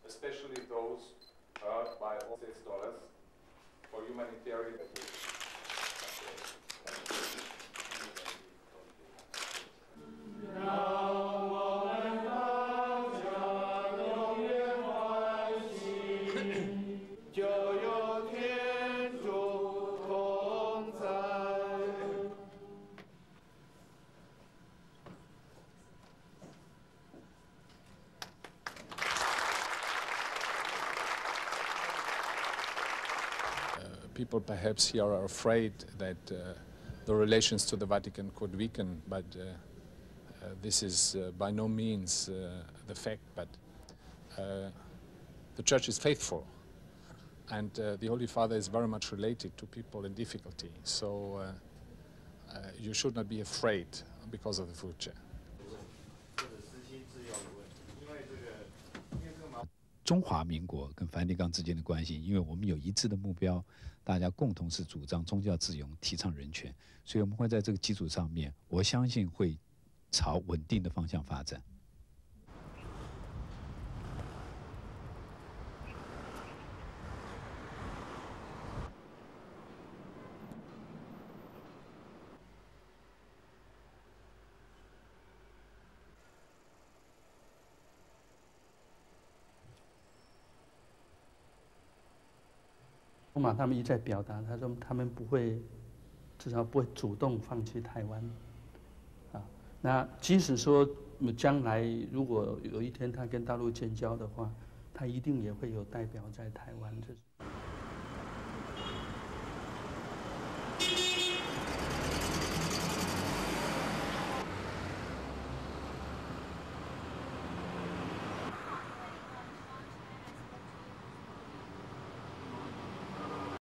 especially those hurt by all $6 for humanitarian aid. 有天主同在。 People perhaps here are afraid that the relations to the Vatican could weaken, but this is by no means the fact. But the Church is faithful, and the Holy Father is very much related to people in difficulty. So you should not be afraid because of the future. 中华民国跟梵蒂冈之间的关系，因为我们有一致的目标，大家共同是主张宗教自由、提倡人权，所以我们会在这个基础上面，我相信会朝稳定的方向发展。 罗马他们一再表达，他说他们不会，至少不会主动放弃台湾，啊，那即使说将来如果有一天他跟大陆建交的话，他一定也会有代表在台湾。这是。